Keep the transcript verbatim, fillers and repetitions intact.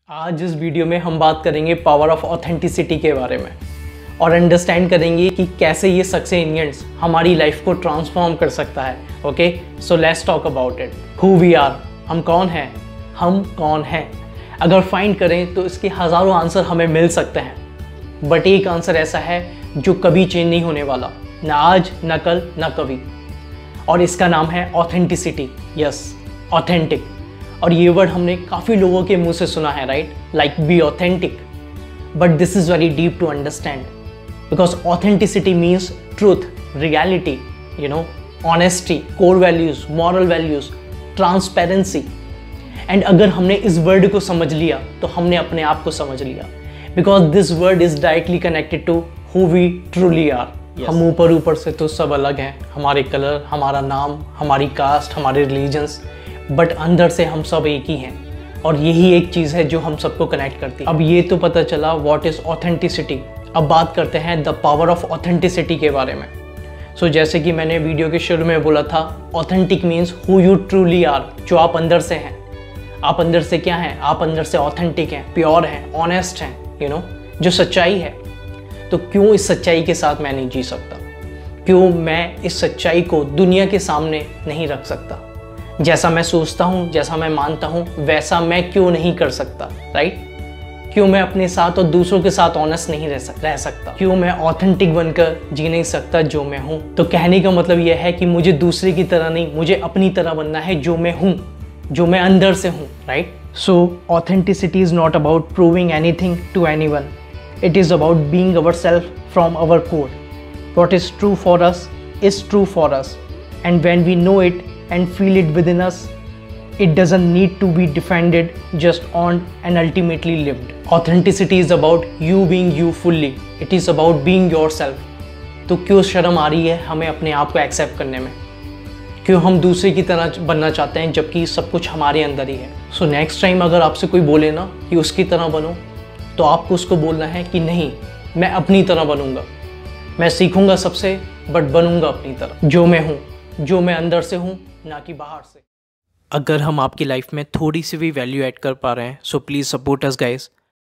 आज इस वीडियो में हम बात करेंगे पावर ऑफ ऑथेंटिसिटी के बारे में और अंडरस्टैंड करेंगे कि कैसे ये सक्सेस इंग्रेडिएंट्स हमारी लाइफ को ट्रांसफॉर्म कर सकता है। Okay, so let's talk about it. Who we are, हम कौन हैं, हम कौन हैं। अगर फाइंड करें तो इसके हज़ारों आंसर हमें मिल सकते हैं, बट एक आंसर ऐसा है जो कभी चेंज नहीं होने वाला, ना आज, ना कल, ना कभी, और इसका नाम है ऑथेंटिसिटी। Yes, authentic. और ये वर्ड हमने काफ़ी लोगों के मुंह से सुना है, right, like be authentic, but this is very deep to understand because authenticity means truth, reality, you know, honesty, core values, moral values, transparency. And अगर हमने इस वर्ड को समझ लिया तो हमने अपने आप को समझ लिया, because this word is directly connected to who we truly are. हम ऊपर ऊपर से तो सब अलग हैं, हमारे कलर, हमारा नाम, हमारी कास्ट, हमारे रिलीजन्स, बट अंदर से हम सब एक ही हैं और यही एक चीज़ है जो हम सबको कनेक्ट करती है। अब ये तो पता चला व्हाट इज़ ऑथेंटिसिटी। अब बात करते हैं द पावर ऑफ ऑथेंटिसिटी के बारे में। सो so, जैसे कि मैंने वीडियो के शुरू में बोला था, authentic means who you truly are, जो आप अंदर से हैं। आप अंदर से क्या हैं? आप अंदर से ऑथेंटिक हैं, प्योर हैं, ऑनेस्ट हैं, यू नो, जो सच्चाई है। तो क्यों इस सच्चाई के साथ मैं नहीं जी सकता? क्यों मैं इस सच्चाई को दुनिया के सामने नहीं रख सकता? जैसा मैं सोचता हूँ, जैसा मैं मानता हूँ, वैसा मैं क्यों नहीं कर सकता, राइट? क्यों मैं अपने साथ और दूसरों के साथ ऑनेस्ट नहीं रह, सक, रह सकता? क्यों मैं ऑथेंटिक बनकर जी नहीं सकता जो मैं हूँ? तो कहने का मतलब यह है कि मुझे दूसरे की तरह नहीं, मुझे अपनी तरह बनना है, जो मैं हूँ, जो मैं अंदर से हूँ, right? So authenticity is not about proving anything to anyone, it is about being ourselves from our core. What is true for us is true for us, and when we know it and feel it within us, it doesn't need to be defended, just earned and ultimately lived. Authenticity is about you being you fully. It is about being yourself. तो क्यों शर्म आ रही है हमें अपने आप को accept करने में? क्यों हम दूसरे की तरह बनना चाहते हैं जबकि सब कुछ हमारे अंदर ही है? सो नेक्स्ट टाइम अगर आपसे कोई बोले ना कि उसकी तरह बनो, तो आपको उसको बोलना है कि नहीं, मैं अपनी तरह बनूंगा, मैं सीखूंगा सबसे, बट बनूंगा अपनी तरह, जो मैं हूँ, जो मैं अंदर से हूँ, ना कि बाहर से। अगर हम आपकी लाइफ में थोड़ी सी भी वैल्यू ऐड कर पा रहे हैं, so please support us guys.